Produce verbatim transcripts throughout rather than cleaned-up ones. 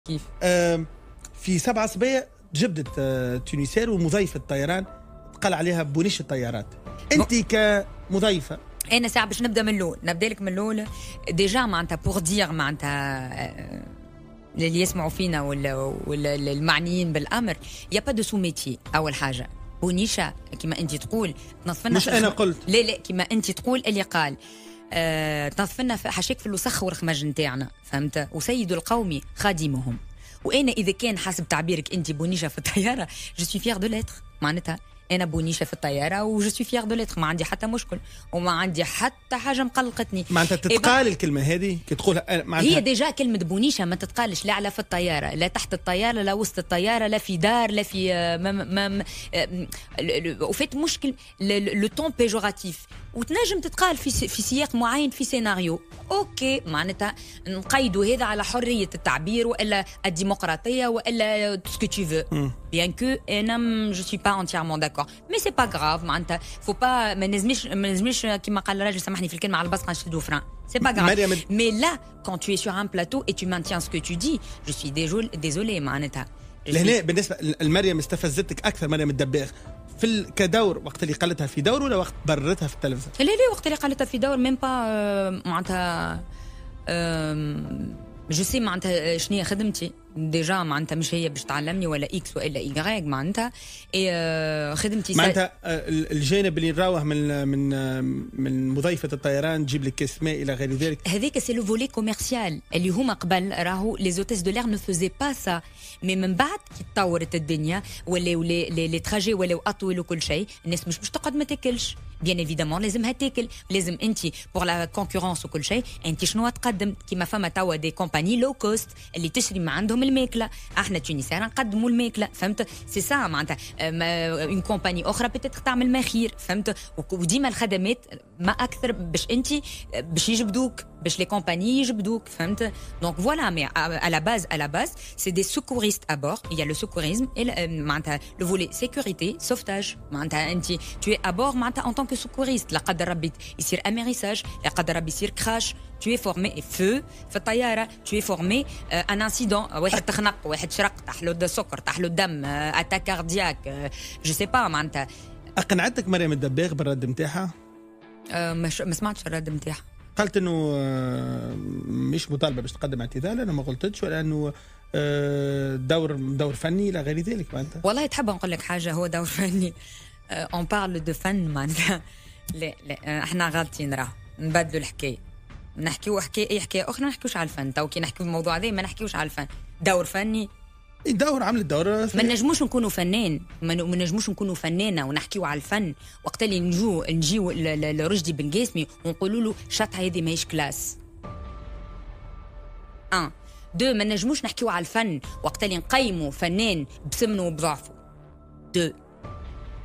كيف؟ آه في سبعة صبايا جبدت آه تونسير ومضيفة طيران قال عليها بونيش الطيارات. انت كمضيفة انا ساعه باش نبدا من الاول، نبدا لك من الاول ديجا معناتها بور دير معناتها اللي يسمعوا فينا ولا ولا المعنيين بالامر يا با دو سو ميتي. اول حاجه بونيشه كما انت تقول تنظفنا، مش انا قلت، لا لا كما انت تقول اللي قال أه تنظفنا حاشاك في الوسخ والخمج نتاعنا، فهمت؟ وسيد القوم خادمهم. وانا اذا كان حسب تعبيرك انت بونيشه في الطياره جو سوي فيغ دو ليتر، معناتها انا بونيشه في الطياره وجو سوي فيغ دو ليتر، ما عندي حتى مشكل وما عندي حتى حاجه مقلقتني. معناتها تتقال الكلمه هذه كي تقولها معناتها هي ديجا كلمه بونيشه ما تتقالش لا على في الطياره لا تحت الطياره لا وسط الطياره لا في دار لا في ما وفات مشكل لو طون بيجوراتيف وتنجم تتقال في في سياق معين في سيناريو اوكي، معناتها نقيدوا هذا على حريه التعبير والا الديمقراطيه والا تو سكو تو فو بيان كو انا جو سوي با انتيرمون داكور مي سي با غراف، معناتها فو با ما نزمش ما نزمش كيما قال الراجل سامحني في الكلمه على البصقه نشدو فران، c'est pas grave. Mais là, quand tu es sur un plateau et tu maintiens ce que tu dis, je suis désolée معناتها. لهنا بالنسبه المريم استفزتك اكثر مريم الدباغ في كدور وقت اللي قالتها في دور ولا وقت بررتها في التلفزيون؟ لا لا وقت اللي قالتها في دور ميم با معناتها جو سي معناتها شنو خدمتي ديجا، معناتها مش هي باش تعلمني ولا اكس والا ايغريك، معناتها اي خدمتي معناتها الجانب اللي نراوه من من من مضيفه الطيران تجيب لك كاس ماء الى غير ذلك، هذيك سي لو فولي كوميرسيال اللي هما قبل راهو لي زوتيس دو لير نو فوزي با سا، مي من بعد كي تطورت الدنيا ولاو لي لي تراجي ولاو اطول وكل شيء، الناس مش باش تقعد ما تاكلش، بيان ايفيدامون لازمها تاكل، لازم انت بور لا كونكورونس وكل شيء انت شنو تقدم، كيما فما توا دي كومباني لو كوست اللي تشري من عندهم الماكله، احنا تونسيين نقدموا الماكله، فهمت؟ سي سا معناتها اون كومباني اخرى بتاتر تعمل ما خير، فهمت؟ وديما الخدمات ما اكثر باش انت باش يجبدوك، باش لي كومباني يجبدوك، فهمت؟ دونك فوالا مي à la base à la base c'est des secouristes à bord, il y a le secourisme et معناتها le volet sécurité sauvetage، معناتها انت tu es à bord معناتها en tant que secouriste، لا قدر ربي يصير اميريساج، لا قدر ربي يصير كراش tu es formé فو في الطياره، tu es formé ان انسيدون، واحد تخنق واحد شرق تحلو السكر تحلو الدم اتاك كاردياك جو سي با، معناتها اقنعتك مريم الدباغ بالرد نتاعها؟ أه ما سمعتش الرد نتاعها، قالت انه مش مطالبه باش تقدم اعتذار، انا ما غلطتش ولا انه دور دور فني الى غير ذلك، معناتها والله تحب نقول لك حاجه هو دور فني اون بارل دو فن، معناتها لا لا احنا غالطين راه نبدلوا الحكايه، نحكيو حكايه اي حكايه اخرى، ما نحكيوش على الفن، تو كي نحكيو الموضوع هذا ما نحكيوش على الفن، دور فني دور عمل الدور ما نجموش نكونوا فنان، ما نجموش نكونوا فنانه ونحكيو على الفن وقت اللي نجو نجيو لرشدي بن قاسمي ونقولوا له شطحه هذه ماهيش كلاس. ان دو ما نجموش نحكيو على الفن وقت اللي نقيموا فنان بسمنه وبضعفه. دو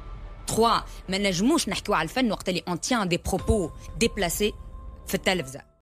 تخوا ما نجموش نحكيو على الفن وقت اللي اون تيان دي بروبو ديبلاسي في التلفزه.